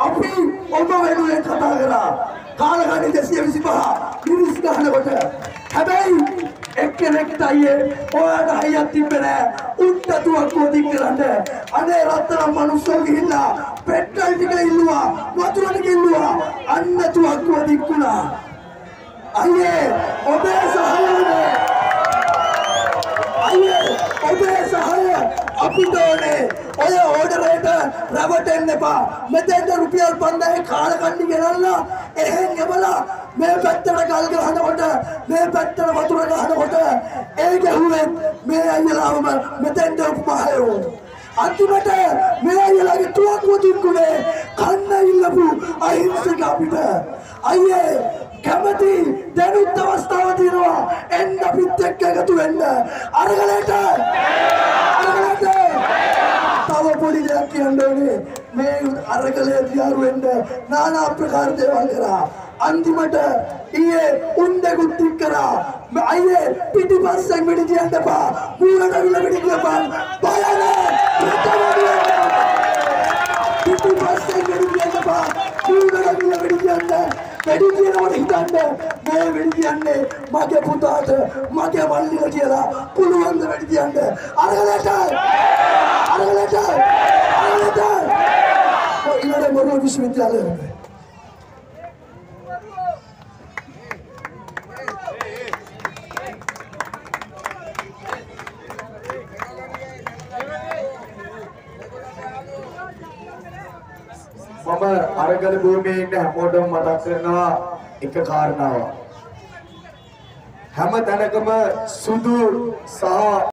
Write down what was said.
අපි ඔබ වෙනුවෙන් කතා කරා කාලගණන් 225 මිනිස් ගන්නකොට හැබැයි එක්කෙනෙක්ට අයියේ ඔයාට හයියක් තිබ්බේ නෑ උන්ට තුවක්කුව දික් කරන්න අනේ රත්තරන් මිනිස්සු ගිහිල්ලා පෙට්‍රල් ටික ඉල්ලුවා වතුර ටික ඉල්ලුවා අන්න තුවක්කුව දික්ුණා අයියේ ඔබේ සහායනේ අයියේ ඔබේ සහාය අපිට ඕනේ ඔය ඕඩරේට රැවටෙන්න එපා මෙතෙන්ට රුපියල් 5000 කාලකන්ණි ගෙනල්ලා එහෙන් එවලා මේ පැත්තට ගල් ගහනකොට මේ පැත්තට වතුර ගහනකොට ඒ ගැහුවේ මේ අයියලාම මෙතෙන්ට උපමායෝ අන්තිමට මේ අයියලාගේ තුවක්කුව දික්ුනේ කන්න ඉල්ලපු අහිංසක අපිට අයියේ කැමති දැනුත් අවස්ථාව තියෙනවා එන්න අපිත් එක්ක එකතු වෙන්න අරගලට තව පොඩි දෙයක් කියන්න ඕනේ මේ අරගලේ දියාරු වෙන්න নানা ආකාර දේවල් කරා අන්තිමට ඊයේ උන්දෙකුත් ටික කරා අයියේ පිටිපස්සෙන් වෙඩි තියන්න එපා මූණට විල වෙඩි තියපන් බය නැහැ පිටිපස්සෙන් වෙඩි තියන්න එපා මූණට විල වෙඩි තියන්න වෙඩි තියනකොට හිතන්න මේ වෙඩි තියන්නේ මගේ පුතාට මගේ මල්ලිලා කියලා පුළුවන් ද වෙඩි තියන්න අරගලට ඉන්නද මොරුව විශ්වවිද්‍යාලයේ මම අරගල භූමියේ ඉන්න හැමෝටම මතක් කරනවා එක කාරණාවක් හැම තැනකම සුදු සහ